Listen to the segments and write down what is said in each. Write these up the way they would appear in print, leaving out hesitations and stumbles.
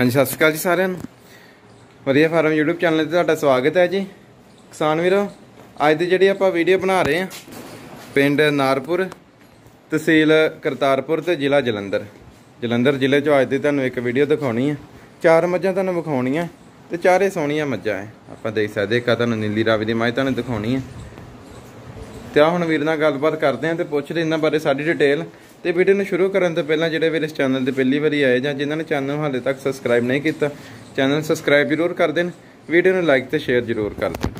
हाँ जी, सत श्री अकाल जी सारिਆਂ ਨੂੰ। ਵਧੀਆ ਫਾਰਮ यूट्यूब चैनल ਤੇ ਤੁਹਾਡਾ ਸਵਾਗਤ ਹੈ ਜੀ। ਕਿਸਾਨ ਵੀਰੋ, ਅੱਜ ਦੀ ਜਿਹੜੀ ਆਪਾਂ ਵੀਡੀਓ ਬਣਾ ਰਹੇ ਹਾਂ ਪਿੰਡ ਨਾਰਪੁਰ, ਤਹਿਸੀਲ ਕਰਤਾਰਪੁਰ ਤੇ ਜ਼ਿਲ੍ਹਾ ਜਲੰਧਰ ਜ਼ਿਲ੍ਹੇ ਚੋਂ ਅੱਜ ਦੀ ਤੁਹਾਨੂੰ ਇੱਕ ਵੀਡੀਓ ਦਿਖਾਉਣੀ ਹੈ। ਚਾਰ ਮੱਝਾਂ ਤੁਹਾਨੂੰ ਵਿਖਾਉਣੀਆਂ ਤੇ ਚਾਰੇ ਸੋਹਣੀਆਂ ਮੱਝਾਂ ਹੈ। ਆਪਾਂ ਦੇਖ ਸਕਦੇ ਇੱਕ ਤੁਹਾਨੂੰ ਨੀਲੀ ਰਾਵੀ ਦੀ ਮੱਝ ਤੁਹਾਨੂੰ ਦਿਖਾਉਣੀ ਹੈ ਤੇ ਆ ਹੁਣ ਵੀਰ ਨਾਲ ਗੱਲਬਾਤ ਕਰਦੇ हैं ਤੇ ਪੁੱਛਦੇ ਇਹਨਾਂ ਬਾਰੇ ਸਾਰੀ डिटेल। तो वीडियो में शुरू करने तो पहला जो इस चैनल पर पहली बार आए या जिन्होंने चैनल हाले तक सबसक्राइब नहीं किया, चैनल सबसक्राइब जरूर कर दें, वीडियो में लाइक तो शेयर जरूर कर दें।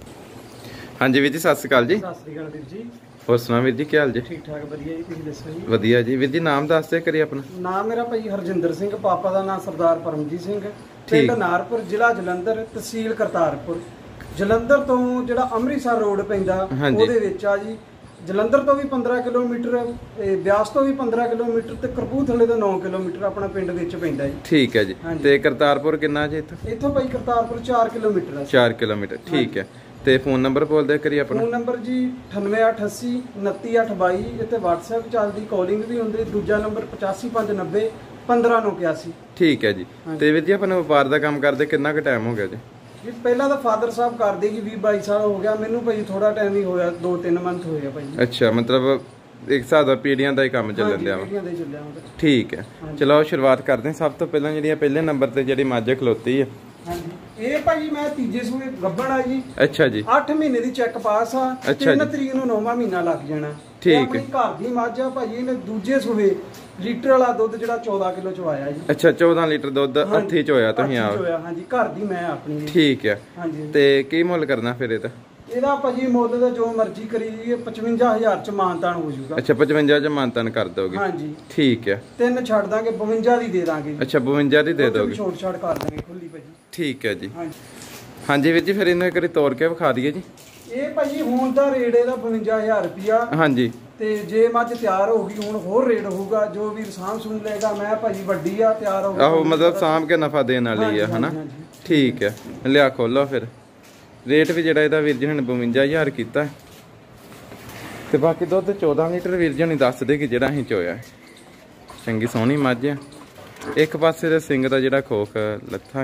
हाँ जी वीर जी, सत श्री अकाल जी। सत श्री अकाल वीर जी। होर सुना वीर जी, क्या हाल जी? ठीक ठाक वधिया जी, तुसीं दस्सो जी? वधिया जी। वीर जी नाम दस दे करिए अपना। नाम मेरा भाई हरजिंदर सिंह, पापा का नाम सरदार परमजीत सिंह, पिंड नारपुर, जिला जलंधर, तहसील करतारपुर। जलंधर तो जो अमृतसर रोड पैंदा ਉਹਦੇ ਵਿੱਚ ਆ जी। जलंधर तो भी 15 किलोमीटर, ब्यास तो भी 15 किलोमीटर ਤੇ ਕਰਪੂਰਥਲੇ ਤੋਂ 9 किलोमीटर अपना पिंड ਵਿੱਚ ਪੈਂਦਾ ਜੀ। ठीक है जी। ਤੇ ਕਰਤਾਰਪੁਰ ਕਿੰਨਾ ਜੀ ਇੱਥੋਂ ਭਾਈ ਕਰਤਾਰਪੁਰ 4 किलोमीटर है। 4 किलोमीटर, ठीक है। ਤੇ ਫੋਨ ਨੰਬਰ ਬੋਲ ਦੇ ਕਰੀ ਆਪਣਾ। ਫੋਨ ਨੰਬਰ ਜੀ 9888 29822। ਇੱਥੇ WhatsApp ਚੱਲਦੀ, ਕਾਲਿੰਗ ਵੀ ਹੁੰਦੀ। ਦੂਜਾ ਨੰਬਰ 8559 15981। ਠੀਕ ਹੈ ਜੀ। ਤੇ ਵੀਰ ਜੀ ਆਪਣਾ ਵਪਾਰ ਦਾ ਕੰਮ ਕਰਦੇ ਕਿੰਨਾ ਕੁ ਟਾਈਮ ਹੋ ਗਿਆ ਜੀ? जी पहला तो फादर साहब करते कि 20-22 साल हो गया, मैनू भाई थोड़ा टाइम ही होया, 2-3 मंथ होया भाई। अच्छा, मतलब एक हिसाब दा पीढ़ियां दा ही काम ਚੱਲਣ ਦਿਆ ਵਾ। ठीक है, चलो शुरुआत करते हैं। सब तो पहला ਜਿਹੜੀ ਪਹਿਲੇ ਨੰਬਰ ਤੇ ਜਿਹੜੀ ਮੱਝ ਖਲੋਤੀ ਹੈ, ਹਾਂਜੀ ਇਹ ਭਾਜੀ ਮੈਂ ਤੀਜੇ ਸੂਏ ਗੱਭਣ ਆ ਜੀ। ਅੱਛਾ ਜੀ। 8 ਮਹੀਨੇ ਦੀ ਚੈੱਕ ਪਾਸ ਆ। 3 ਤਰੀਕ ਨੂੰ 9ਵਾਂ ਮਹੀਨਾ ਲੱਗ ਜਾਣਾ। ਠੀਕ ਹੈ। ਘਰ ਦੀ ਮੱਝ ਆ ਭਾਜੀ, ਇਹਨੇ ਦੂਜੇ ਸੂਏ ਲੀਟਰ ਵਾਲਾ ਦੁੱਧ ਜਿਹੜਾ 14 ਕਿਲੋ ਚ ਆਇਆ ਜੀ। ਅੱਛਾ, 14 ਲੀਟਰ ਦੁੱਧ ਹੱਥੀ ਚ ਹੋਇਆ ਤੁਸੀਂ ਆਪ? ਹਾਂਜੀ, ਘਰ ਦੀ ਮੈਂ ਆਪਣੀ। ਠੀਕ ਹੈ। ਹਾਂਜੀ। ਤੇ ਕੀ ਮੁੱਲ ਕਰਨਾ ਫਿਰ ਇਹਦਾ? ਇਹਦਾ ਭਾਜੀ ਮੁੱਲ ਦਾ ਜੋ ਮਰਜ਼ੀ ਕਰੀ ਜੀ, 55000 ਚ ਮਾਨਤਾਨ ਹੋ ਜਾਊਗਾ। ਅੱਛਾ, 55 ਚ ਮਾਨਤਾਨ ਕਰ ਦੋਗੇ? ਹਾਂਜੀ। ਠੀਕ ਹੈ। 3 ਛੱਡ ਦਾਂਗੇ, 52 ਦੀ ਦੇ ਦਾਂਗੇ। ਅੱਛਾ, 52 ਦੀ ਦੇ ਦੋਗੇ? ਛੋਟ ਛਾੜ ਕਰ ਦਾਂਗੇ ਖੁੱਲੀ ਭਾਜੀ। ਠੀਕ ਹੈ ਜੀ। ਹਾਂਜੀ ਵੀਰ ਜੀ, ਫਿਰ ਇਹਨੂੰ ਇੱਕ ਵਾਰੀ ਤੋੜ ਕੇ ਵਿਖਾ ਦਈਏ ਜੀ। ਇਹ ਭਾਜੀ ਹੁਣ ਦਾ ਰੇਟ ਇਹਦਾ 55000 ਰੁਪਿਆ। ਹਾਂਜੀ। ਤੇ ਜੇ ਮੱਝ ਤਿਆਰ ਹੋ ਗਈ ਹੁਣ ਹੋਰ ਰੇਟ ਹੋਊਗਾ। ਜੋ ਵੀ ਸਾਂਭ ਸੁਣ ਲਏਗਾ, ਮੈਂ ਭਾਜੀ ਵੱਡੀ ਆ, ਤਿਆਰ ਹੋ ਗਈ। ਆਹੋ, ਮਤਲਬ ਸਾਂਭ ਕੇ ਨਫਾ ਦੇਣ ਵਾਲੀ ਆ, ਹਨਾ? ਠੀਕ ਹੈ। ਲਿਆ ਖੋਲੋ ਫਿਰ। ਰੇਟ ਵੀ ਜਿਹੜਾ ਇਹਦਾ ਵੀਰ ਜੀ ਨੇ 52000 ਕੀਤਾ ਤੇ ਬਾਕੀ ਦੁੱਧ 14 ਲੀਟਰ ਵੀਰ ਜੀ ਨੇ ਦੱਸਦੇ ਕਿ ਜਿਹੜਾ ਅਸੀਂ ਚੋਇਆ। ਚੰਗੀ ਸੋਹਣੀ ਮੱਝ ਆ। ਇੱਕ ਪਾਸੇ ਦੇ ਸਿੰਘ ਦਾ ਜਿਹੜਾ ਖੋਖ ਲੱਥਾ ਹੈ।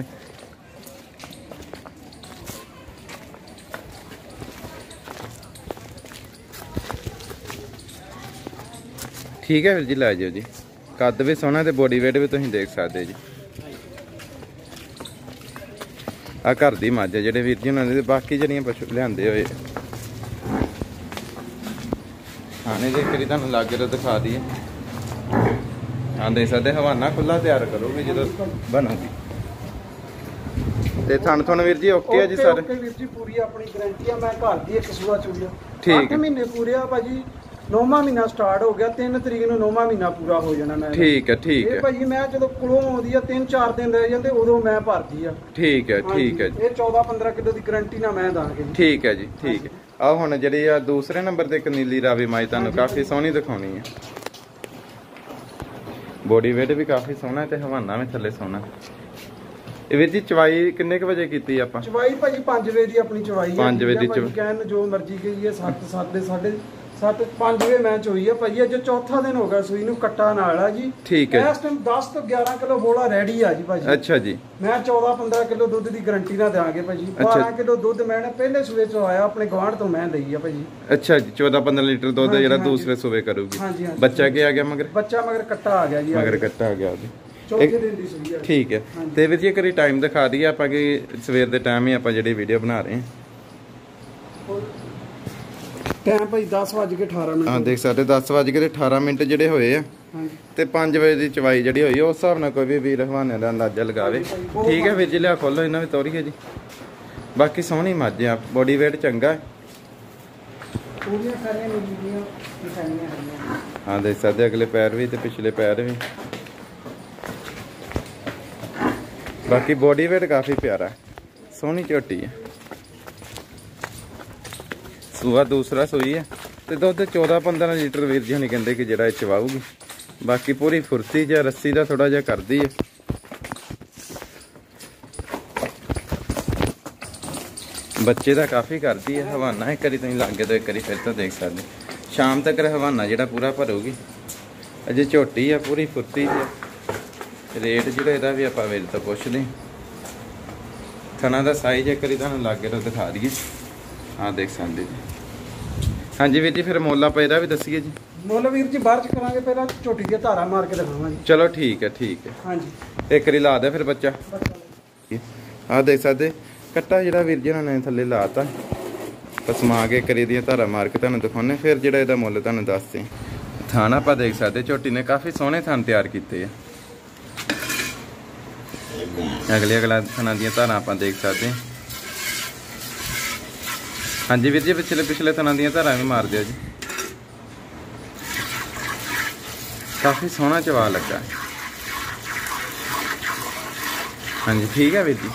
ठीक है ਵੀਰ ਜੀ, ਲੈ ਜਾਓ ਜੀ। ਕੱਦ ਵੀ ਸੋਹਣਾ ਤੇ ਬੋਡੀ ਵੇਟ ਵੀ ਤੁਸੀਂ ਦੇਖ ਸਕਦੇ ਜੀ। ਆ ਘਰ ਦੀ ਮੱਝ ਹੈ ਜਿਹੜੇ ਵੀਰ ਜੀ ਉਹਨਾਂ ਦੇ। ਬਾਕੀ ਜਿਹੜੀਆਂ ਪਸ਼ੂ ਲਿਆਂਦੇ ਹੋਏ ਆਣੇ ਦੇ ਕਰੀ ਤੁਹਾਨੂੰ ਲਾਗੇ ਤੋਂ ਦਿਖਾ ਦਈਏ। ਹਾਂ, ਦੇਖ ਸਕਦੇ ਹਵਾਨਾ ਖੁੱਲਾ ਤਿਆਰ ਕਰੋਗੇ ਜਦੋਂ ਬਣੂਗੀ। ਤੇ ਥਣ ਵੀਰ ਜੀ ਓਕੇ ਆ ਜੀ ਸਾਰੇ? ਓਕੇ ਵੀਰ ਜੀ, ਪੂਰੀ ਆਪਣੀ ਗਾਰੰਟੀ ਆ। ਮੈਂ ਘਰ ਦੀ ਇੱਕ ਸੂਆ ਚੋਇਆ। ਠੀਕ। 8 ਮਹੀਨੇ ਪੂਰੇ ਆ ਭਾਜੀ। 9ਵਾਂ ਮਹੀਨਾ ਸਟਾਰਟ ਹੋ ਗਿਆ। 3 ਤਰੀਕ ਨੂੰ 9ਵਾਂ ਮਹੀਨਾ ਪੂਰਾ ਹੋ ਜਾਣਾ ਮੈਂ। ਠੀਕ ਹੈ। ਠੀਕ ਹੈ। ਇਹ ਭਾਜੀ ਮੈਂ ਜਦੋਂ ਕੋਲੋਂ ਆਉਂਦੀ ਆ 3-4 ਦਿਨ ਰਹਿ ਜਾਂਦੇ, ਉਦੋਂ ਮੈਂ ਭਰਦੀ ਆ। ਠੀਕ ਹੈ। ਠੀਕ ਹੈ ਜੀ। ਇਹ 14-15 ਕਿਲੋ ਦੀ ਗਾਰੰਟੀ ਨਾਲ ਮੈਂ ਦਾਂਗੇ। ਠੀਕ ਹੈ ਜੀ। ਠੀਕ ਹੈ। ਆ ਹੁਣ ਜਿਹੜੀ ਆ ਦੂਸਰੇ ਨੰਬਰ ਤੇ ਇੱਕ ਨੀਲੀ ਰਾਵੀ ਮੱਝ ਤੁਹਾਨੂੰ ਕਾਫੀ ਸੋਹਣੀ ਦਿਖਾਉਣੀ ਹੈ। ਬੋਡੀ ਵੇਟ ਵੀ ਕਾਫੀ ਸੋਹਣਾ ਤੇ ਹਵਾਨਾ ਵੀ ਥੱਲੇ ਸੋਹਣਾ। ਇਹ ਵੀਰ ਜੀ ਚਵਾਈ ਕਿੰਨੇ ਕੁ ਵਜੇ ਕੀਤੀ ਆਪਾਂ? ਚਵਾਈ ਭਾਜੀ 5 ਵਜੇ ਦੀ ਆਪਣੀ ਚਵਾਈ ਹੈ। 5 ਵਜੇ ਦੀ ਕਹਿਣ ਜੋ ਮਰਜ਼ੀ ਕਹੀਏ। 5 ਵਜੇ ਮੈਂ ਚੋਈ ਆ ਭਾਜੀ। ਅੱਜ ਚੌਥਾ ਦਿਨ ਹੋ ਗਿਆ ਸੂਈ ਨੂੰ, ਕੱਟਾ ਨਾਲ ਆ ਜੀ। ਠੀਕ ਹੈ। ਇਸ ਟਾਈਮ 10 ਤੋਂ 11 ਕਿਲੋ ਬੋਲਾ ਰੈਡੀ ਆ ਜੀ ਭਾਜੀ। ਅੱਛਾ ਜੀ। ਮੈਂ 14-15 ਕਿਲੋ ਦੁੱਧ ਦੀ ਗਾਰੰਟੀ ਨਾਲ ਦੇਾਂਗੇ ਭਾਜੀ। 12 ਕਿਲੋ ਦੁੱਧ ਮੈਂ ਪਹਿਲੇ ਸੂਏ ਚੋਂ ਆਇਆ, ਆਪਣੇ ਗਵਾਂਢ ਤੋਂ ਮੈਂ ਲਈ ਆ ਭਾਜੀ। ਅੱਛਾ ਜੀ। 14-15 ਲੀਟਰ ਦੁੱਧ ਜਿਹੜਾ ਦੂਸਰੇ ਸੂਏ ਕਰੂਗੀ। ਹਾਂਜੀ। ਬੱਚਾ ਕੀ ਆ ਗਿਆ ਮਗਰ? ਬੱਚਾ ਮਗਰ ਕੱਟਾ ਆ ਗਿਆ ਜੀ। ਮਗਰ ਕੱਟਾ ਆ ਗਿਆ ਜੀ। ਚੌਥੇ ਦਿਨ ਦੀ ਸੂਈ ਆ। ਠੀਕ ਹੈ। ਤੇ ਵੀਰ ਜੀ ਕਰੀ ਟਾਈਮ ਦਿਖਾ ਦਈਏ ਆਪਾਂ ਕਿ ਸਵੇਰ ਦੇ ਟਾਈਮ ਹੀ ਆਪਾਂ ਜਿਹੜੀ ਵੀਡੀਓ ਬਣਾ ਰਹੇ ਹਾਂ। ਟਾਈਮ ਭਾਈ 10:18 ਮਿੰਟ। ਹਾਂ, ਦੇਖ ਸਕਦੇ 10:18 ਮਿੰਟ ਜਿਹੜੇ ਹੋਏ ਆ। ਤੇ 5 ਵਜੇ ਦੀ ਚਵਾਈ ਜਿਹੜੀ ਹੋਈ ਉਸ ਹਿਸਾਬ ਨਾਲ ਕੋਈ ਵੀ ਵੀਰ ਹਵਾਨੇ ਦਾ ਅੰਦਾਜ਼ਾ ਲਗਾਵੇ। ਠੀਕ ਹੈ ਵੀਰ ਜੀ, ਲਿਆ ਖੋਲੋ ਇਹਨਾਂ ਵੀ ਤੋਰੀਏ ਜੀ। ਬਾਕੀ ਸੋਹਣੀ ਮੱਝ ਆ, ਬੋਡੀ ਵੇਟ ਚੰਗਾ ਹੈ। ਹਾਂ, ਦੇਖ ਸਕਦੇ ਅਗਲੇ ਪੈਰ ਵੀ ਤੇ ਪਿਛਲੇ ਪੈਰ ਵੀ। ਬਾਕੀ ਬੋਡੀ ਵੇਟ ਕਾਫੀ ਪਿਆਰਾ, ਸੋਹਣੀ ਝੋਟੀ ਹੈ। ਸੂਆ ਦੂਸਰਾ ਸੂਈ ਹੈ ਤੇ ਦੁੱਧ 14-15 ਲੀਟਰ ਵੀਰ ਜੀ ਹੁਣੀ ਕਹਿੰਦੇ ਕਿ ਜਿਹੜਾ ਇਹ ਚਵਾਊਗੀ। ਬਾਕੀ ਪੂਰੀ ਫੁਰਤੀ ਜਾਂ ਰੱਸੀ ਦਾ ਥੋੜਾ ਜਿਹਾ ਕਰਦੀ ਹੈ। ਬੱਚੇ ਦਾ ਕਾਫੀ ਕਰਦੀ ਹੈ। ਹਵਾਨਾ ਇੱਕ ਵਾਰੀ ਤੁਸੀਂ ਲਾਗੇ ਤੋਂ ਇੱਕ ਵਾਰੀ ਫਿਰ ਤਾਂ ਦੇਖ ਸਕਦੇ। ਸ਼ਾਮ ਤੱਕ ਹਵਾਨਾ ਜਿਹੜਾ ਪੂਰਾ ਭਰੂਗੀ। ਅਜੇ ਝੋਟੀ ਆ, ਪੂਰੀ ਫੁਰਤੀ ਹੈ। ਰੇਟ ਜਿਹੜਾ ਇਹਦਾ ਵੀ ਆਪਾਂ ਵੀਰ ਤੋਂ ਪੁੱਛਦੇ। ਥਣਾ ਦਾ ਸਾਈਜ਼ ਇੱਕ ਵਾਰੀ ਤੁਹਾਨੂੰ ਲਾਗੇ ਤੋਂ ਦਿਖਾ ਦਈਏ। ਆਹ ਦੇਖ ਸਕਦੇ ਜੀ। ਹਾਂਜੀ ਵੀਰ ਜੀ ਫਿਰ ਮੁੱਲ ਆਪਾਂ ਇਹਦਾ ਵੀ ਦੱਸੀਏ ਜੀ। ਮੁੱਲ ਵੀਰ ਜੀ ਬਾਅਦ ਚ ਕਰਾਂਗੇ, ਪਹਿਲਾਂ ਝੋਟੀ ਦੀਆਂ ਧਾਰਾਂ ਮਾਰ ਕੇ ਦਿਖਾਵਾਂਗੇ। ਚਲੋ ਠੀਕ ਹੈ ਠੀਕ ਹੈ। ਹਾਂਜੀ ਇੱਕ ਵਾਰੀ ਲਾ ਦੇ ਫਿਰ ਬੱਚਾ। ਆਹ ਦੇਖ ਸਕਦੇ ਕੱਟਾ ਜਿਹੜਾ ਵੀਰ ਜੀ ਉਹਨਾਂ ਨੇ ਥੱਲੇ ਲਾਤਾ, ਪਸਮਾ ਕੇ ਕਰੀ ਦੀਆਂ ਧਾਰਾਂ ਮਾਰ ਕੇ ਤੁਹਾਨੂੰ ਦਿਖਾਉਣੇ, ਫਿਰ ਜਿਹੜਾ ਇਹਦਾ ਮੁੱਲ ਤੁਹਾਨੂੰ ਦੱਸਦੇ। ਥਾਣ ਆਪਾਂ ਦੇਖ ਸਕਦੇ ਝੋਟੀ ਨੇ ਕਾਫੀ ਸੋਹਣੇ ਥਾਣ ਤਿਆਰ ਕੀਤੇ ਆ। ਅਗਲਾ ਥਾਣਾ ਦੀਆਂ ਧਾਰਾਂ ਆਪਾਂ ਦੇਖ ਸਕਦੇ। ਹਾਂਜੀ ਵੀਰ ਜੀ ਪਿਛਲੇ ਥਾਣਾ ਦੀਆਂ ਧਾਰਾਂ ਵੀ ਮਾਰ ਦਿਓ ਜੀ। ਕਾਫੀ ਸੋਹਣਾ ਚਵਾ ਲੱਗਾ। ਹਾਂਜੀ ਠੀਕ ਹੈ ਵੀਰ ਜੀ।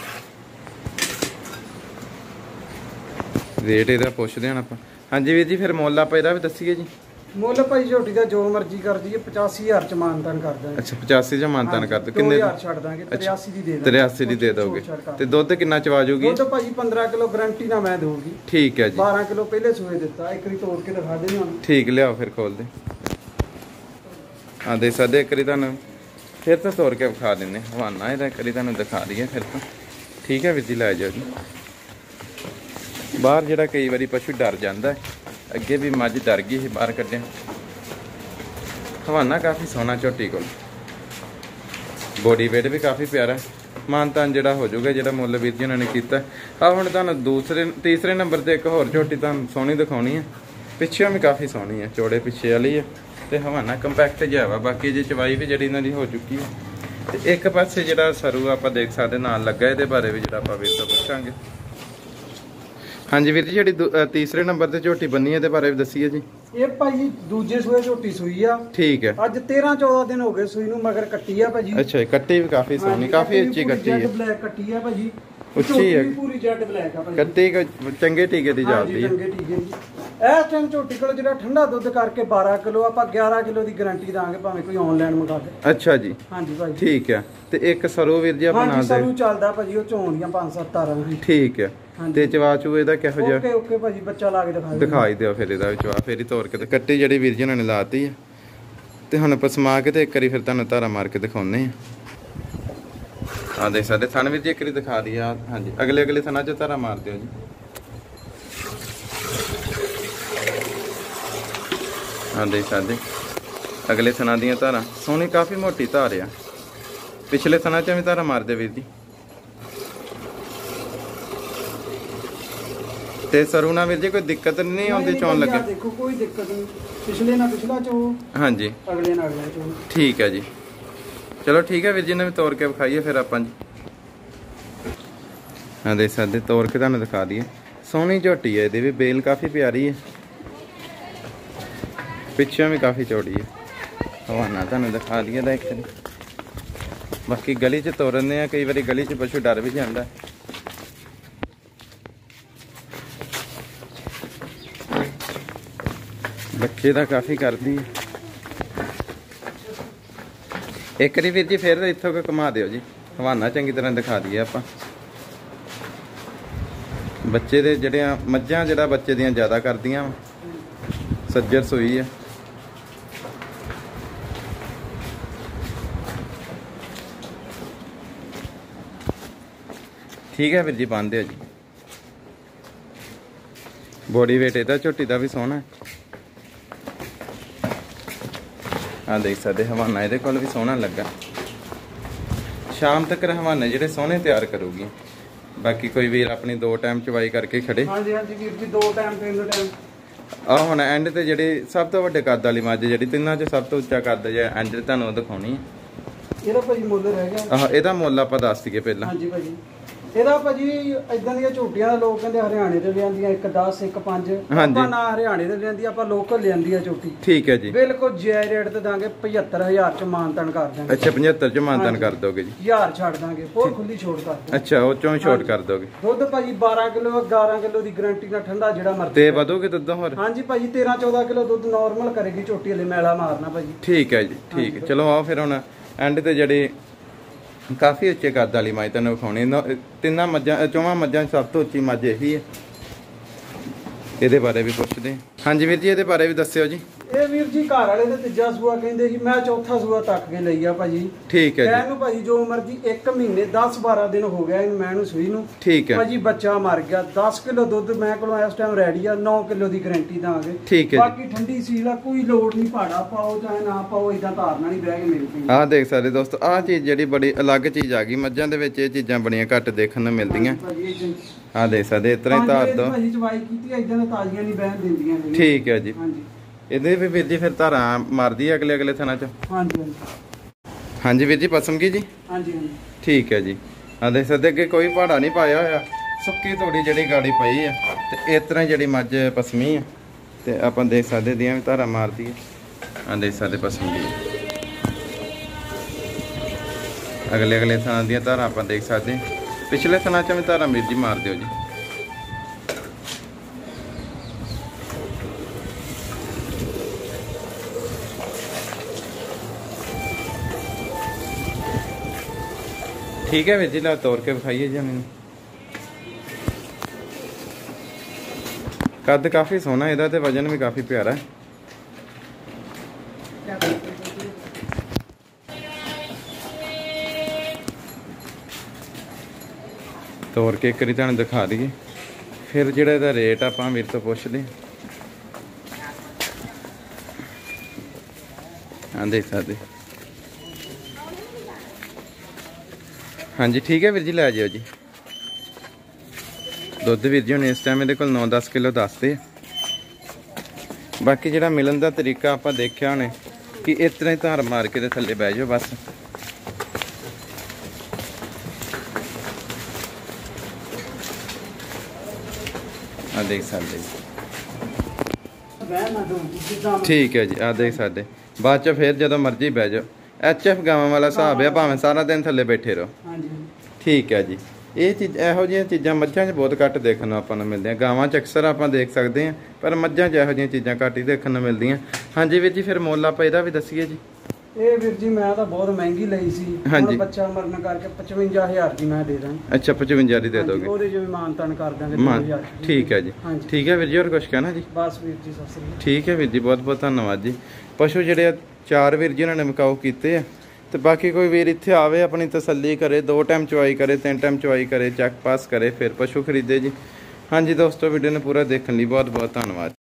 ਰੇਟ ਇਹਦਾ ਪੁੱਛਦੇ ਹਾਂ ਆਪਾਂ। ਹਾਂਜੀ ਵੀਰ ਜੀ ਫਿਰ ਮੁੱਲ ਆਪਾਂ ਇਹਦਾ ਵੀ ਦੱਸੀਏ ਜੀ। ਮੁੱਲ ਭਾਈ ਝੋਟੀ ਦਾ ਜੋ ਮਰਜ਼ੀ ਕਰ ਦਈਏ, 85000 ਚ ਮਾਨਤਾਨ ਕਰ ਦਾਂਗੇ। ਅੱਛਾ 85 ਚ ਮਾਨਤਾਨ ਕਰ ਦੋ। ਕਿੰਨੇ 2000 ਛੱਡ ਦਾਂਗੇ, 83 ਦੀ ਦੇ ਦਾਂਗੇ। 83 ਦੀ ਦੇ ਦੋਗੇ। ਤੇ ਦੁੱਧ ਕਿੰਨਾ ਚਵਾ ਜੂਗੀ? ਦੁੱਧ ਭਾਜੀ 15 ਕਿਲੋ ਗਾਰੰਟੀ ਨਾਲ ਮੈਂ ਦਊਗੀ। ਠੀਕ ਹੈ ਜੀ। 12 ਕਿਲੋ ਪਹਿਲੇ ਸੂਏ ਦਿੱਤਾ, ਇੱਕ ਵਾਰੀ ਤੋੜ ਕੇ ਦਿਖਾ ਦੇ ਹੁਣ। ਠੀਕ ਲਿਆਓ ਫਿਰ ਖੋਲ ਦੇ। ਹਾਂ ਦੇ ਸਕਦੇ ਇੱਕ ਵਾਰੀ ਤੁਹਾਨੂੰ ਫਿਰ ਤਾਂ ਤੋੜ ਕੇ ਵਿਖਾ ਦਿੰਦੇ। ਹਵਾਨਾ ਇਹਦਾ ਇੱਕ ਵਾਰੀ ਤੁਹਾਨੂੰ ਦਿਖਾ ਦਈਏ ਫਿਰ ਤਾਂ। ਠੀਕ ਹੈ ਵੀਰ ਜੀ ਲੈ ਜਾਓ ਜੀ। ਬਾਹਰ ਜਿਹੜਾ ਕਈ ਵਾਰੀ ਪਸ਼ੂ ਡਰ ਜਾਂਦਾ, ਅੱਗੇ ਵੀ ਮੱਝ ਡਰ ਗਈ ਸੀ ਬਾਹਰ ਕੱਢਿਆ। ਹਵਾਨਾ ਕਾਫੀ ਸੋਹਣਾ ਝੋਟੀ ਕੋਲ, ਬੋਡੀ ਵੇਟ ਵੀ ਕਾਫੀ ਪਿਆਰਾ। ਮਾਨਤਾਨ ਜਿਹੜਾ ਹੋ ਜਾਊਗਾ, ਜਿਹੜਾ ਮੁੱਲ ਵੀਰ ਜੀ ਉਹਨਾਂ ਨੇ ਕੀਤਾ। ਆ ਹੁਣ ਤੁਹਾਨੂੰ ਤੀਸਰੇ ਨੰਬਰ ਤੇ ਇੱਕ ਹੋਰ ਝੋਟੀ ਤੁਹਾਨੂੰ ਸੋਹਣੀ ਦਿਖਾਉਣੀ ਹੈ। ਪਿੱਛੇ ਵੀ ਕਾਫੀ ਸੋਹਣੀ ਹੈ, ਚੌੜੇ ਪਿੱਛੇ ਵਾਲੀ ਹੈ ਤੇ ਹਵਾਨਾ ਕੰਪੈਕਟ ਜਿਹਾ ਵਾ। ਬਾਕੀ ਜੇ ਚਵਾਈ ਵੀ ਜਿਹੜੀ ਇਹਨਾਂ ਦੀ ਹੋ ਚੁੱਕੀ ਹੈ। ਤੇ ਇੱਕ ਪਾਸੇ ਜਿਹੜਾ ਸਰੂ ਆਪਾਂ ਦੇਖ ਸਕਦੇ ਨਾਲ ਲੱਗਾ, ਇਹਦੇ ਬਾਰੇ ਵੀ ਜਿਹੜਾ ਆਪਾਂ ਵੀਰ ਤੋਂ ਪੁੱਛਾਂਗੇ। ਹਾਂਜੀ ਵੀਰ ਜੀ ਜਿਹੜੀ ਤੀਸਰੇ ਨੰਬਰ ਤੇ ਝੋਟੀ ਬੰਨੀ ਇਹਦੇ ਬਾਰੇ ਵੀ ਦੱਸੀਏ ਜੀ। ਇਹ ਭਾਈ ਦੂਜੇ ਸੂਏ ਝੋਟੀ ਸੂਈ ਆ। ਠੀਕ ਹੈ। ਅੱਜ 13-14 ਦਿਨ ਹੋ ਗਏ ਸੂਈ ਨੂੰ, ਮਗਰ ਕੱਟੀ ਆ ਭਾਜੀ। ਅੱਛਾ ਕੱਟੀ ਵੀ ਕਾਫੀ ਸੋਹਣੀ, ਕਾਫੀ ਉੱਚੀ ਕੱਟੀ ਹੈ। ਜੈਡ ਬਲੈਕ ਕੱਟੀ ਆ ਭਾਜੀ, ਉੱਚੀ ਹੈ ਪੂਰੀ ਜੈਡ ਬਲੈਕ ਆ ਭਾਜੀ। ਕੱਟੀ ਚੰਗੇ ਟੀਕੇ ਦੀ ਜਾਂਦੀ ਹੈ। ਚੰਗੇ ਟੀਕੇ ਜੀ। ਇਹ ਟਾਈਮ ਝੋਟੀ ਕੋਲ ਜਿਹੜਾ ਠੰਡਾ ਦੁੱਧ ਕਰਕੇ 12 ਕਿਲੋ, ਆਪਾਂ 11 ਕਿਲੋ ਦੀ ਗਾਰੰਟੀ ਦਾਂਗੇ, ਭਾਵੇਂ ਕੋਈ ਆਨਲਾਈਨ ਮੰਗਾ ਲੇ। ਅੱਛਾ ਜੀ। ਹਾਂਜੀ ਭਾਈ ਠੀਕ ਹੈ। ਤੇ ਇੱਕ ਸਰੋ ਵੀਰ ਜੀ ਆਪਾਂ ਨਾਲ ਦੇ ਸਰੂ ਚੱਲਦਾ ਭਾਜੀ, ਉਹ ਚੋਂ ਦੀਆਂ 5-7 ਤਾਰਾਂ। ਠੀਕ ਹੈ। ਤੇ ਚਵਾਚੂ ਇਹਦਾ ਕਿਹੋ ਜਿਹਾ? ਓਕੇ ਭਾਜੀ, ਬੱਚਾ ਲਾ ਕੇ ਦਿਖਾਈ ਦਿਓ ਫਿਰ ਇਹਦਾ ਵਿੱਚ ਆ। ਫੇਰ ਹੀ ਤੋੜ ਕੇ ਤੇ ਕੱਟੀ ਜਿਹੜੀ ਵੀਰ ਜੀ ਉਹਨਾਂ ਨੇ ਲਾਤੀ ਆ। ਤੇ ਹੁਣ ਪਸਮਾ ਕੇ ਤੇ ਇੱਕ ਵਾਰੀ ਫਿਰ ਤੁਹਾਨੂੰ ਧਾਰਾ ਮਾਰ ਕੇ ਦਿਖਾਉਨੇ ਆ। ਆ ਦੇਖ ਸਕਦੇ ਥਣ ਵੀਰ ਜੀ ਇੱਕ ਵਾਰੀ ਦਿਖਾ ਦਈ ਆ। ਹਾਂਜੀ ਅਗਲੇ ਥਣਾਂ 'ਚ ਧਾਰਾ ਮਾਰ ਦਿਓ ਜੀ। ਆ ਦੇਖ ਸਕਦੇ ਅਗਲੇ ਥਣਾਂ ਦੀਆਂ ਧਾਰਾਂ ਸੋਹਣੀ, ਕਾਫੀ ਮੋਟੀ ਧਾਰ ਆ। ਪਿਛਲੇ ਥਣਾਂ 'ਚ ਵੀ ਧਾਰਾ ਮਾਰਦੇ ਵੀਰ ਜੀ। ਤੇ ਸਰੂਣਾ ਵੀਰ ਜੀ ਕੋਈ ਦਿੱਕਤ ਨਹੀਂ ਆਉਂਦੀ ਚੋਣ ਲੱਗੇ? ਦੇਖੋ ਕੋਈ ਦਿੱਕਤ ਨਹੀਂ, ਪਿਛਲੇ ਨਾਲ ਪਿਛਲਾ ਚੋ। ਹਾਂਜੀ ਅਗਲੇ ਨਾਲ ਅਗਲਾ ਚੋ। ਠੀਕ ਹੈ ਜੀ। ਚਲੋ ਠੀਕ ਹੈ ਵੀਰ ਜੀ ਨੇ ਵੀ ਤੋੜ ਕੇ ਵਿਖਾਈਏ ਫਿਰ ਆਪਾਂ ਜੀ। ਹਾਂ ਦੇਖ ਸਕਦੇ ਤੋੜ ਕੇ ਤੁਹਾਨੂੰ ਦਿਖਾ ਦਈਏ। ਸੋਹਣੀ ਝੋਟੀ ਹੈ, ਇਹਦੀ ਵੀ ਬੇਲ ਕਾਫੀ ਪਿਆਰੀ ਹੈ, ਪਿੱਛੇ ਵੀ ਕਾਫੀ ਚੌੜੀ ਹੈ। ਹਵਾਨਾ ਤੁਹਾਨੂੰ ਦਿਖਾ ਦਈਏ ਦਾ ਇੱਕ। ਬਾਕੀ ਗਲੀ 'ਚ ਤੋਰਨੇ ਆ, ਕਈ ਵਾਰੀ ਗਲੀ 'ਚ ਪਸ਼ੂ ਡਰ ਵੀ ਜਾਂਦਾ। ਬੱਚੇ ਦਾ ਕਾਫੀ ਕਰਦੀ ਹੈ। ਇੱਕ ਵਾਰੀ ਵੀਰ ਜੀ ਫਿਰ ਇੱਥੋਂ ਕੋ ਘੁਮਾ ਦਿਓ ਜੀ, ਹਵਾਨਾ ਚੰਗੀ ਤਰ੍ਹਾਂ ਦਿਖਾ ਦਈਏ ਆਪਾਂ। ਬੱਚੇ ਦੇ ਜਿਹੜੀਆਂ ਮੱਝਾਂ ਜਿਹੜਾ ਬੱਚੇ ਦੀਆਂ ਜ਼ਿਆਦਾ ਕਰਦੀਆਂ, ਸੱਜਰ ਸੂਈ ਹੈ। ਠੀਕ ਹੈ ਵੀਰ ਜੀ ਬੰਨ ਦਿਓ ਜੀ। ਬੋਡੀ ਵੇਟ ਇਹਦਾ ਝੋਟੀ ਦਾ ਵੀ ਸੋਹਣਾ ਹੈ। ਆ ਦੇਖ ਸਕਦੇ ਹਵਾਨਾ ਇਹਦੇ ਕੋਲ ਵੀ ਸੋਹਣਾ ਲੱਗਾ। ਸ਼ਾਮ ਤੱਕ ਹਵਾਨੇ ਜਿਹੜੇ ਸੋਹਣੇ ਤਿਆਰ ਕਰੂਗੀ। ਬਾਕੀ ਕੋਈ ਵੀਰ ਆਪਣੀ 2 ਟਾਈਮ ਚਵਾਈ ਕਰਕੇ ਖੜੇ। ਹਾਂਜੀ ਵੀਰ ਜੀ 2 ਟਾਈਮ 3 ਟਾਈਮ। ਆ ਹੁਣ ਐਂਡ ਤੇ ਜਿਹੜੀ ਸਭ ਤੋਂ ਵੱਡੇ ਕੱਦ ਵਾਲੀ ਮੱਝ, ਜਿਹੜੀ ਤਿੰਨਾਂ 'ਚ ਸਭ ਤੋਂ ਉੱਚਾ ਕੱਦ ਜਾਂ ਐਂਡ ਤੇ ਤੁਹਾਨੂੰ ਦਿਖਾਉਣੀ ਹੈ। ਇਹਦਾ ਭਾਜੀ ਮੁੱਲ ਰਹਿ ਗਿਆ। ਆਹ ਇਹਦਾ ਮੁੱਲ ਆਪਾਂ ਦੱਸ ਦਈਏ ਪਹਿਲਾਂ। ਹਾਂਜੀ ਭਾਜੀ ਇਹਦਾ ਭਾਜੀ ਇਦਾਂ ਦੀਆਂ ਝੋਟੀਆਂ ਲੋਕ ਕਹਿੰਦੇ ਹਰਿਆਣੇ ਤੋਂ ਲਿਆਂਦੀਆਂ, 1-10 1-5। ਆਪਾਂ ਨਾ ਹਰਿਆਣੇ ਤੋਂ ਲਿਆਂਦੀ, ਆਪਾਂ ਲੋਕਲ ਲਿਆਂਦੀ ਆ ਝੋਟੀ। ਠੀਕ ਹੈ ਜੀ। ਬਿਲਕੁਲ ਜਾਇਜ਼ ਰੇਟ ਤੇ ਦਾਂਗੇ, 75000 ਚ ਮਾਨਤਾਨ ਕਰ ਦਾਂਗੇ। ਅੱਛਾ 75 ਚ ਮਾਨਤਾਨ ਕਰ ਦੋਗੇ ਜੀ। 1000 ਛੱਡ ਦਾਂਗੇ, ਹੋਰ ਖੁੱਲੀ ਛੋਟ ਕਰ ਦਾਂਗੇ। ਅੱਛਾ ਉਹ ਚੋਂ ਛੋਟ ਕਰ ਦੋਗੇ। ਦੁੱਧ ਭਾਜੀ 12 ਕਿਲੋ 11 ਕਿਲੋ ਦੀ ਗਾਰੰਟੀ ਨਾਲ, ਠੰਡਾ ਜਿਹੜਾ ਮਰਜ਼ੀ। ਤੇ ਵਧੋਗੇ ਦੁੱਧ ਹੋਰ? ਹਾਂਜੀ ਭਾਜੀ 13-14 ਕਿਲੋ ਦੁੱਧ ਨਾਰਮਲ ਕਰੇਗੀ ਝੋਟੀ, ਹਲੇ ਮੈਲਾ ਮਾਰਨਾ ਭਾਜੀ। ਠੀਕ ਹੈ ਜੀ ਠੀਕ ਹੈ। ਚਲੋ ਆਓ ਫਿਰ ਹੁਣ ਐਂਡ ਤੇ ਜਿਹੜੇ ਕਾਫੀ ਉੱਚੇ ਕੱਦ ਵਾਲੀ ਮੱਝ ਤੁਹਾਨੂੰ ਵਿਖਾਉਣੀ। ਤਿੰਨਾਂ ਮੱਝਾਂ ਚੌਵਾਂ ਮੱਝਾਂ ਸਭ ਤੋਂ ਉੱਚੀ ਮੱਝ ਇਹੀ ਹੈ। ਇਹਦੇ ਬਾਰੇ ਵੀ ਪੁੱਛਦੇ। ਹਾਂਜੀ ਵੀਰ ਜੀ ਇਹਦੇ ਬਾਰੇ ਵੀ ਦੱਸਿਓ ਜੀ। ਇਹ ਵੀਰ ਜੀ ਘਰ ਵਾਲੇ ਨੇ ਤੀਜਾ ਸੂਆ ਕਹਿੰਦੇ ਸੀ, ਮੈਂ ਚੌਥਾ ਸੂਆ ਤੱਕ ਕੇ ਲਈ ਆ ਭਾਜੀ। ਠੀਕ ਹੈ ਜੀ। ਇਹਨੂੰ ਭਾਜੀ ਜੋ ਮਰਜੀ 1 ਮਹੀਨੇ 10-12 ਦਿਨ ਹੋ ਗਿਆ ਇਹਨੂੰ ਮੈਂ ਸੂਈ ਨੂੰ। ਠੀਕ ਹੈ ਭਾਜੀ ਬੱਚਾ ਮਰ ਗਿਆ। 10 ਕਿਲੋ ਦੁੱਧ ਮੈਂ ਕੋਲੋਂ ਇਸ ਟਾਈਮ ਰੈਡੀ ਆ, 9 ਕਿਲੋ ਦੀ ਗਾਰੰਟੀ ਦਾਂਗੇ। ਠੀਕ ਹੈ। ਬਾਕੀ ਠੰਡੀ ਸੀਲ ਆ, ਕੋਈ ਲੋੜ ਨਹੀਂ ਭਾੜਾ ਪਾਓ ਚਾਹੇ ਨਾ ਪਾਓ, ਇਦਾਂ ਧਾਰਨਾ ਨਹੀਂ ਬਹਿ ਕੇ ਮਿਲ ਪਈ। ਆਹ ਦੇਖ ਸਕਦੇ ਦੋਸਤੋ, ਆਹ ਚੀਜ਼ ਜਿਹੜੀ ਬੜੀ ਅਲੱਗ ਚੀਜ਼ ਆ ਗਈ। ਮੱਝਾਂ ਦੇ ਵਿੱਚ ਇਹ ਚੀਜ਼ਾਂ ਬੜੀਆਂ ਘੱਟ ਦੇਖਣ ਨੂੰ ਮਿਲਦੀਆਂ। ਆਹ ਦੇਖ ਸਕਦੇ ਇਸ ਤਰ੍ਹਾਂ ਹੀ ਧਾਰ ਦੋ ਭਾਜੀ ਚਵਾਈ ਕੀਤੀ ਇਦਾਂ ਦਾ ਤਾਜ਼ੀਆਂ ਨਹੀਂ ਬਹਿਣ ਦਿੰਦੀਆਂ। ਠੀਕ ਹੈ ਜੀ। ਹਾਂਜੀ ਇਹਦੇ ਵੀ ਵੀਰ ਜੀ ਫਿਰ ਧਾਰਾਂ ਮਾਰਦੀ ਹੈ ਅਗਲੇ ਥਣਾ ਚ। ਹਾਂਜੀ ਹਾਂਜੀ ਵੀਰ ਜੀ ਪਸਮਗੀ ਜੀ। ਹਾਂਜੀ ਠੀਕ ਹੈ ਜੀ। ਆ ਦੇਖ ਸਕਦੇ ਅੱਗੇ ਕੋਈ ਪਹਾੜਾ ਨਹੀਂ ਪਾਇਆ ਹੋਇਆ, ਸੁੱਕੀ ਥੋੜੀ ਜਿਹੜੀ ਗਾੜੀ ਪਈ ਆ ਤੇ ਇਸ ਤਰ੍ਹਾਂ ਜਿਹੜੀ ਮੱਝ ਪਸਮੀ ਆ ਤੇ ਆਪਾਂ ਦੇਖ ਸਕਦੇ ਦੀਆਂ ਵੀ ਧਾਰਾਂ ਮਾਰਦੀ ਹੈ। ਆ ਦੇਖ ਸਕਦੇ ਪਸਮਗੀ ਅਗਲੇ ਥਣਾ ਦੀਆਂ ਧਾਰਾਂ ਆਪਾਂ ਦੇਖ ਸਕਦੇ। ਪਿਛਲੇ ਥਣਾ ਚ ਵੀ ਧਾਰਾਂ ਵੀਰ ਜੀ ਮਾਰ ਦਿਓ ਜੀ। ਠੀਕ ਹੈ ਵੀਰ ਜੀ, ਲਾ ਤੋੜ ਕੇ ਵਿਖਾਈਏ ਜੀ ਮੈਨੂੰ। ਕੱਦ ਕਾਫੀ ਸੋਹਣਾ ਇਹਦਾ ਤੇ ਵਜਨ ਵੀ ਕਾਫੀ ਪਿਆਰਾ ਹੈ। ਤੋੜ ਕੇ ਇੱਕ ਵਾਰੀ ਤੁਹਾਨੂੰ ਦਿਖਾ ਦਈਏ, ਫਿਰ ਜਿਹੜਾ ਇਹਦਾ ਰੇਟ ਆਪਾਂ ਵੀਰ ਤੋਂ ਪੁੱਛਦੇ ਹਾਂ। ਦੇਖ ਸਕਦੇ। ਹਾਂਜੀ ਠੀਕ ਹੈ ਵੀਰ ਜੀ, ਲੈ ਜਾਓ ਜੀ। ਦੁੱਧ ਵੀਰ ਜੀ ਹੁਣ ਇਸ ਟਾਈਮ ਇਹਦੇ ਕੋਲ 9-10 ਕਿਲੋ ਦੱਸਦੇ ਆ। ਬਾਕੀ ਜਿਹੜਾ ਮਿਲਣ ਦਾ ਤਰੀਕਾ ਆਪਾਂ ਦੇਖਿਆ ਹੋਣੇ ਕਿ ਇਸ ਤਰ੍ਹਾਂ ਹੀ ਧਾਰ ਮਾਰ ਕੇ ਤੇ ਥੱਲੇ ਬਹਿ ਜਾਓ ਬਸ। ਆ ਦੇਖ ਸਕਦੇ। ਠੀਕ ਹੈ ਜੀ। ਆ ਦੇਖ ਸਕਦੇ। ਬਾਅਦ ਚ ਫਿਰ ਜਦੋਂ ਮਰਜ਼ੀ ਬਹਿ ਜਾਓ। HF ਗਾਵਾਂ ਵਾਲਾ ਹਿਸਾਬ ਆ, ਭਾਵੇਂ ਸਾਰਾ ਦਿਨ ਥੱਲੇ ਬੈਠੇ ਰਹੋ। ਠੀਕ ਹੈ ਜੀ। ਇਹ ਚੀਜ਼ ਇਹੋ ਜਿਹੀਆਂ ਚੀਜ਼ਾਂ ਮੱਝਾਂ 'ਚ ਬਹੁਤ ਘੱਟ ਦੇਖਣ ਨੂੰ ਆਪਾਂ ਨੂੰ ਮਿਲਦੀਆਂ। ਗਾਵਾਂ 'ਚ ਅਕਸਰ ਆਪਾਂ ਦੇਖ ਸਕਦੇ ਹਾਂ, ਪਰ ਮੱਝਾਂ 'ਚ ਇਹੋ ਜਿਹੀਆਂ ਚੀਜ਼ਾਂ ਘੱਟ ਹੀ ਦੇਖਣ ਨੂੰ ਮਿਲਦੀਆਂ। ਹਾਂਜੀ ਵੀਰ ਜੀ, ਫਿਰ ਮੁੱਲ ਆਪਾਂ ਇਹਦਾ ਵੀ ਦੱਸੀਏ ਜੀ। ਇਹ ਵੀਰ ਜੀ ਮੈਂ ਤਾਂ ਬਹੁਤ ਮਹਿੰਗੀ ਲਈ ਸੀ। ਹੁਣ ਬੱਚਾ ਮਰਨ ਕਰਕੇ 55000 ਦੀ ਮੈਂ ਦੇ ਦਾਂ। ਅੱਛਾ 55 ਦੀ ਦੇ ਦੋਗੇ। ਉਹਦੇ ਜਿਵੇਂ ਮਾਨਤਾਨ ਕਰ ਦਾਂਗੇ 2000। ਠੀਕ ਹੈ ਜੀ। ਠੀਕ ਹੈ ਵੀਰ ਜੀ, ਹੋਰ ਕੁਝ ਕਹਿਣਾ ਜੀ? ਬਸ ਵੀਰ ਜੀ ਸਤਿ ਸ੍ਰੀ ਅਕਾਲ। ਠੀਕ ਹੈ ਵੀਰ ਜੀ, ਬਹੁਤ ਬਹੁਤ ਧੰਨਵਾਦ ਜੀ। ਪਸ਼ੂ ਜਿਹੜੇ 4 ਵੀਰ ਜੀ ਉਹਨਾਂ ਨੇ ਮੁਕਾਓ ਕੀਤੇ ਆ ਤੇ ਬਾਕੀ ਕੋਈ ਵੀਰ ਇੱਥੇ ਆਵੇ, ਆਪਣੀ ਤਸੱਲੀ ਕਰੇ, 2 ਟਾਈਮ ਚਵਾਈ ਕਰੇ, 3 ਟਾਈਮ ਚਵਾਈ ਕਰੇ, ਚੈੱਕ ਪਾਸ ਕਰੇ, ਫਿਰ ਪਸ਼ੂ ਖਰੀਦੇ ਜੀ। ਹਾਂਜੀ ਦੋਸਤੋ, ਵੀਡੀਓ ਨੂੰ ਪੂਰਾ ਦੇਖਣ ਲਈ ਬਹੁਤ ਬਹੁਤ ਧੰਨਵਾਦ।